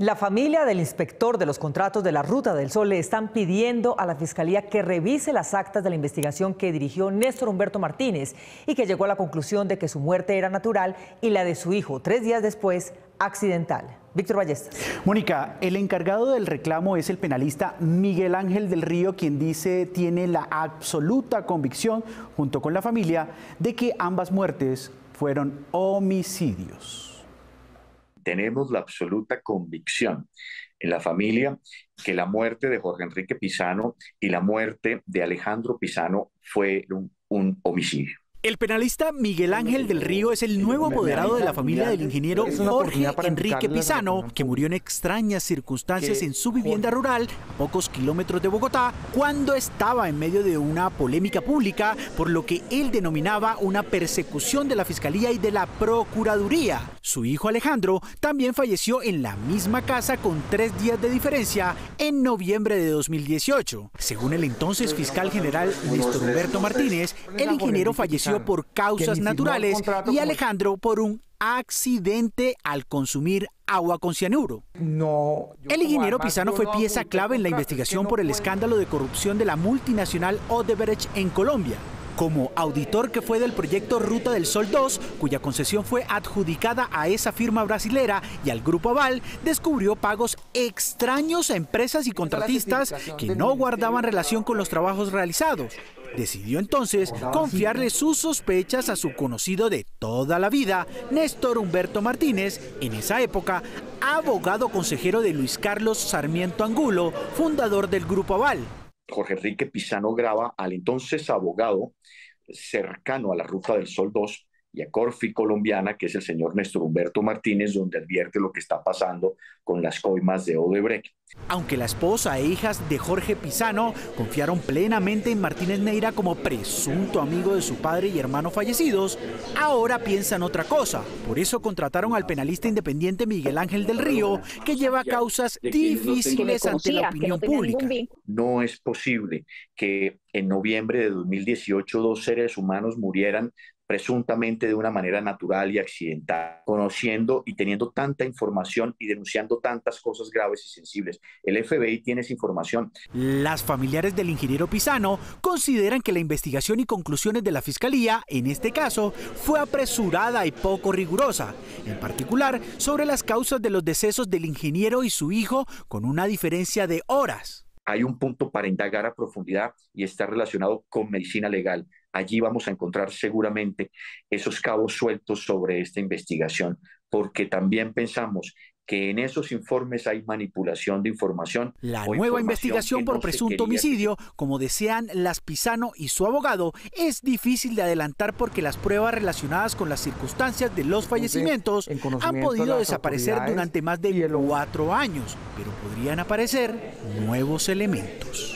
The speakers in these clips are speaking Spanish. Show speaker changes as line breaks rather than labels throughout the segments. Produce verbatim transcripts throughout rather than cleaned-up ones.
La familia del inspector de los contratos de la Ruta del Sol le están pidiendo a la Fiscalía que revise las actas de la investigación que dirigió Néstor Humberto Martínez y que llegó a la conclusión de que su muerte era natural y la de su hijo, tres días después, accidental. Víctor Ballestas.
Mónica, el encargado del reclamo es el penalista Miguel Ángel del Río, quien dice tiene la absoluta convicción, junto con la familia, de que ambas muertes fueron homicidios.
Tenemos la absoluta convicción en la familia que la muerte de Jorge Enrique Pizano y la muerte de Alejandro Pizano fue un, un homicidio.
El penalista Miguel Ángel del Río es el nuevo apoderado de la familia del ingeniero Jorge Enrique Pizano, que murió en extrañas circunstancias en su vivienda rural a pocos kilómetros de Bogotá, cuando estaba en medio de una polémica pública por lo que él denominaba una persecución de la Fiscalía y de la Procuraduría. Su hijo Alejandro también falleció en la misma casa con tres días de diferencia en noviembre de dos mil dieciocho. Según el entonces fiscal general Néstor Humberto Martínez, el ingeniero falleció por causas naturales y Alejandro por un accidente al consumir agua con cianuro.
No,
el ingeniero Pizano fue pieza clave en la investigación por el escándalo de corrupción de la multinacional Odebrecht en Colombia. Como auditor que fue del proyecto Ruta del Sol dos, cuya concesión fue adjudicada a esa firma brasilera y al Grupo Aval, descubrió pagos extraños a empresas y contratistas que no guardaban relación con los trabajos realizados. Decidió entonces confiarle sus sospechas a su conocido de toda la vida, Néstor Humberto Martínez, en esa época abogado consejero de Luis Carlos Sarmiento Angulo, fundador del Grupo Aval.
Jorge Enrique Pizano graba al entonces abogado cercano a la Ruta del Sol dos y a Corfi Colombiana, que es el señor Néstor Humberto Martínez, donde advierte lo que está pasando con las coimas de Odebrecht.
Aunque la esposa e hijas de Jorge Pizano confiaron plenamente en Martínez Neira como presunto amigo de su padre y hermano fallecidos, ahora piensan otra cosa. Por eso contrataron al penalista independiente Miguel Ángel del Río, que lleva causas difíciles ante la opinión pública.
No es posible que en noviembre de dos mil dieciocho dos seres humanos murieran presuntamente de una manera natural y accidental, conociendo y teniendo tanta información y denunciando tantas cosas graves y sensibles. El F B I tiene esa información.
Las familiares del ingeniero Pizano consideran que la investigación y conclusiones de la Fiscalía, en este caso, fue apresurada y poco rigurosa, en particular sobre las causas de los decesos del ingeniero y su hijo, con una diferencia de horas.
Hay un punto para indagar a profundidad y está relacionado con medicina legal. Allí vamos a encontrar seguramente esos cabos sueltos sobre esta investigación, porque también pensamos que en esos informes hay manipulación de información.
La nueva investigación por presunto homicidio, como desean las Pizano y su abogado, es difícil de adelantar porque las pruebas relacionadas con las circunstancias de los fallecimientos han podido desaparecer durante más de cuatro años, pero podrían aparecer nuevos elementos.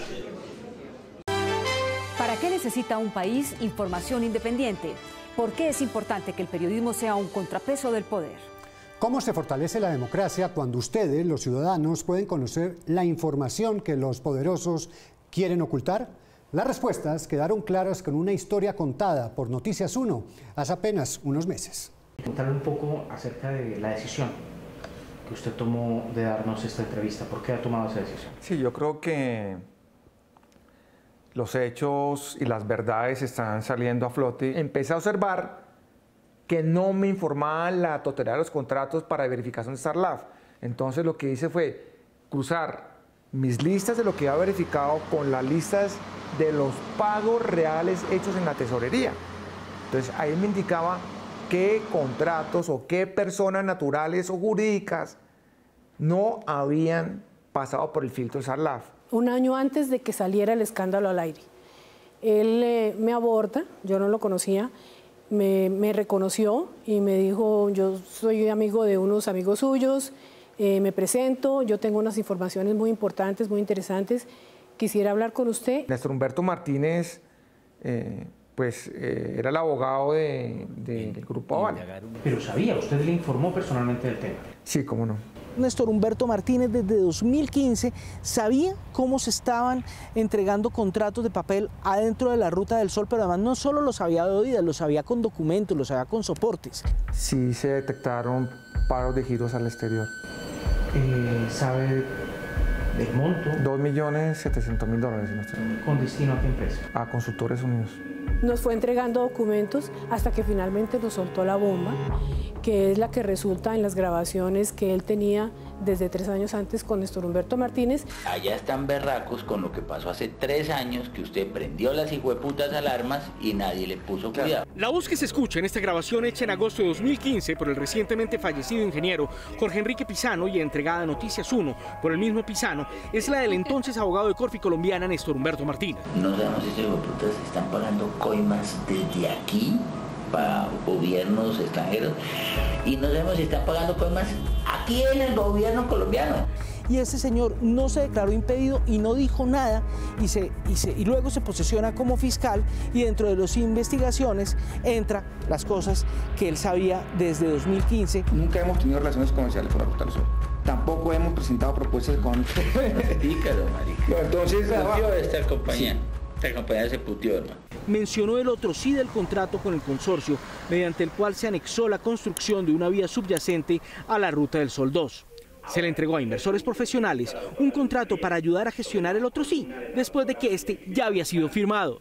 ¿Para qué necesita un país información independiente? ¿Por qué es importante que el periodismo sea un contrapeso del poder?
¿Cómo se fortalece la democracia cuando ustedes, los ciudadanos, pueden conocer la información que los poderosos quieren ocultar? Las respuestas quedaron claras con una historia contada por Noticias uno hace apenas unos meses.
Contarle un poco acerca de la decisión que usted tomó de darnos esta entrevista. ¿Por qué ha tomado esa decisión?
Sí, yo creo que los hechos y las verdades están saliendo a flote. Empecé a observar que no me informaban la totalidad de los contratos para verificación de StarLab. Entonces lo que hice fue cruzar mis listas de lo que había verificado con las listas de los pagos reales hechos en la tesorería. Entonces ahí me indicaba qué contratos o qué personas naturales o jurídicas no habían pasado por el filtro de StarLab.
Un año antes de que saliera el escándalo al aire, él eh, me aborda, yo no lo conocía, me, me reconoció y me dijo, yo soy amigo de unos amigos suyos, eh, me presento, yo tengo unas informaciones muy importantes, muy interesantes, quisiera hablar con usted.
Néstor Humberto Martínez, eh, pues eh, era el abogado de, de, del Grupo Aval.
Pero sabía, usted le informó personalmente del tema.
Sí, cómo no.
Néstor Humberto Martínez desde dos mil quince sabía cómo se estaban entregando contratos de papel adentro de la Ruta del Sol, pero además no solo los sabía de oídas, los sabía con documentos, los sabía con soportes.
Sí se detectaron pagos de giros al exterior.
Eh, ¿Sabe del monto?
dos millones setecientos mil dólares. Si no estoy...
¿Con destino a qué empresa?
A Consultores Unidos.
Nos fue entregando documentos hasta que finalmente nos soltó la bomba, que es la que resulta en las grabaciones que él tenía desde tres años antes con Néstor Humberto Martínez.
Allá están berracos con lo que pasó hace tres años, que usted prendió las hijueputas alarmas y nadie le puso cuidado.
La voz que se escucha en esta grabación hecha en agosto de dos mil quince por el recientemente fallecido ingeniero Jorge Enrique Pisano y entregada a Noticias uno por el mismo Pisano es la del entonces abogado de Corfi colombiana Néstor Humberto Martínez.
No sabemos si esos hijueputas están pagando coimas desde aquí para gobiernos extranjeros y no sabemos si están pagando coimas aquí en el gobierno colombiano.
Y ese señor no se declaró impedido y no dijo nada y, se, y, se, y luego se posesiona como fiscal y dentro de las investigaciones entra las cosas que él sabía desde dos mil quince.
Nunca hemos tenido relaciones comerciales con la Ruta del Sol. Tampoco hemos presentado propuestas económicas.
Pícaro, marica.
No, entonces,
putió esta compañía. Sí. Esta compañía se putió, hermano.
Mencionó el otro sí del contrato con el consorcio, mediante el cual se anexó la construcción de una vía subyacente a la Ruta del Sol dos. Se le entregó a inversores profesionales un contrato para ayudar a gestionar el otro sí, después de que este ya había sido firmado.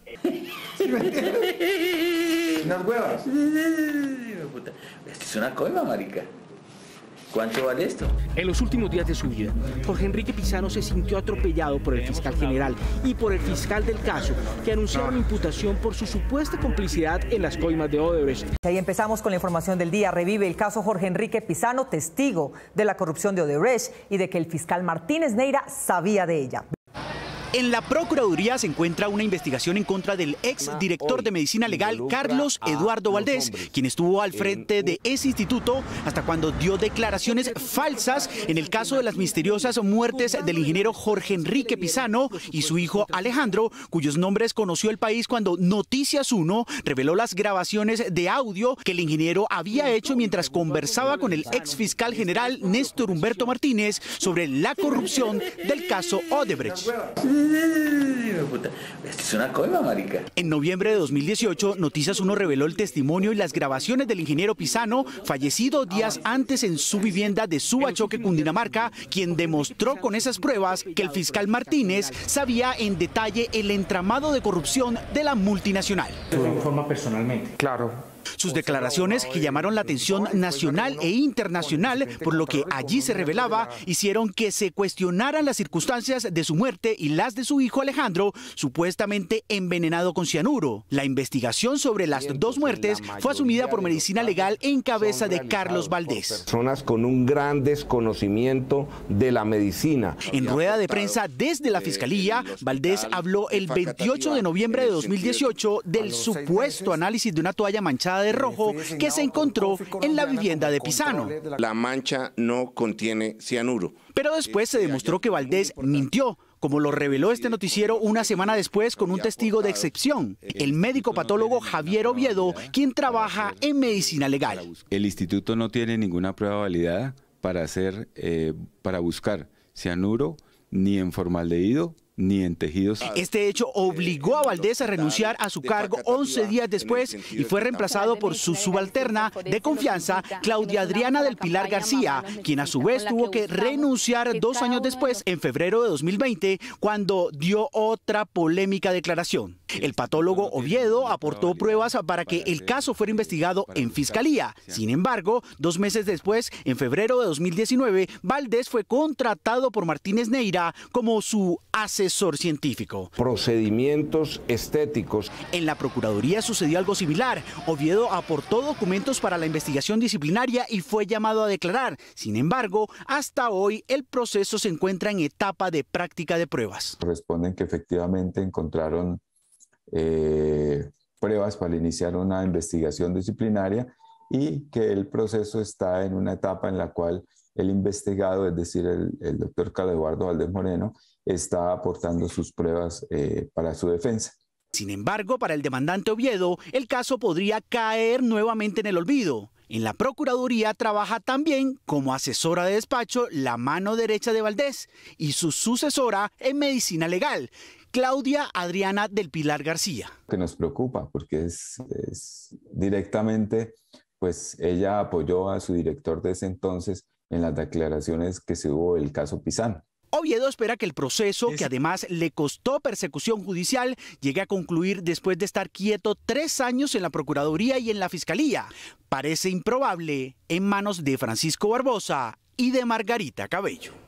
Unas huevas.
Esto es una coima, marica. ¿Cuánto vale esto?
En los últimos días de su vida, Jorge Enrique Pisano se sintió atropellado por el fiscal general y por el fiscal del caso, que anunciaron imputación por su supuesta complicidad en las coimas de Odebrecht.
Ahí empezamos con la información del día. Revive el caso Jorge Enrique Pisano, testigo de la corrupción de Odebrecht y de que el fiscal Martínez Neira sabía de ella.
En la Procuraduría se encuentra una investigación en contra del ex director de Medicina Legal, Carlos Eduardo Valdés, quien estuvo al frente de ese instituto hasta cuando dio declaraciones falsas en el caso de las misteriosas muertes del ingeniero Jorge Enrique Pisano y su hijo Alejandro, cuyos nombres conoció el país cuando Noticias uno reveló las grabaciones de audio que el ingeniero había hecho mientras conversaba con el ex fiscal general Néstor Humberto Martínez sobre la corrupción del caso Odebrecht.
Esto es una coima, marica.
En noviembre de dos mil dieciocho, Noticias uno reveló el testimonio y las grabaciones del ingeniero Pisano, fallecido días antes en su vivienda de Subachoque, Cundinamarca, quien demostró con esas pruebas que el fiscal Martínez sabía en detalle el entramado de corrupción de la multinacional.
¿Lo informa personalmente?
Claro.
Sus declaraciones, que llamaron la atención nacional e internacional, por lo que allí se revelaba, hicieron que se cuestionaran las circunstancias de su muerte y las de su hijo Alejandro, supuestamente envenenado con cianuro. La investigación sobre las dos muertes fue asumida por Medicina Legal en cabeza de Carlos Valdés.
Personas con un gran desconocimiento de la medicina.
En rueda de prensa desde la Fiscalía, Valdés habló el veintiocho de noviembre de dos mil dieciocho del supuesto análisis de una toalla manchada de rojo que se encontró en la vivienda de Pisano.
La mancha no contiene cianuro.
Pero después se demostró que Valdés mintió, como lo reveló este noticiero una semana después con un testigo de excepción, el médico patólogo Javier Oviedo, quien trabaja en Medicina Legal.
El instituto no tiene ninguna prueba validada para hacer, eh, para buscar cianuro ni en formaldehído ni en tejidos.
Este hecho obligó a Valdés a renunciar a su cargo once días después y fue reemplazado por su subalterna de confianza, Claudia Adriana del Pilar García, quien a su vez tuvo que renunciar dos años después, en febrero de dos mil veinte, cuando dio otra polémica declaración. El patólogo Oviedo aportó pruebas para que el caso fuera investigado en Fiscalía. Sin embargo, dos meses después, en febrero de dos mil diecinueve, Valdés fue contratado por Martínez Neira como su asesor científico.
Procedimientos estéticos.
En la Procuraduría sucedió algo similar. Oviedo aportó documentos para la investigación disciplinaria y fue llamado a declarar. Sin embargo, hasta hoy el proceso se encuentra en etapa de práctica de pruebas.
Responden que efectivamente encontraron eh, pruebas para iniciar una investigación disciplinaria y que el proceso está en una etapa en la cual el investigado, es decir, el, el doctor Carlos Eduardo Valdés Moreno, está aportando sus pruebas eh, para su defensa.
Sin embargo, para el demandante Oviedo, el caso podría caer nuevamente en el olvido. En la Procuraduría trabaja también como asesora de despacho la mano derecha de Valdés y su sucesora en Medicina Legal, Claudia Adriana del Pilar García.
Que nos preocupa porque es, es directamente, pues ella apoyó a su director de ese entonces en las declaraciones que se hubo del caso Pisano.
Oviedo espera que el proceso, que además le costó persecución judicial, llegue a concluir después de estar quieto tres años en la Procuraduría y en la Fiscalía. Parece improbable en manos de Francisco Barbosa y de Margarita Cabello.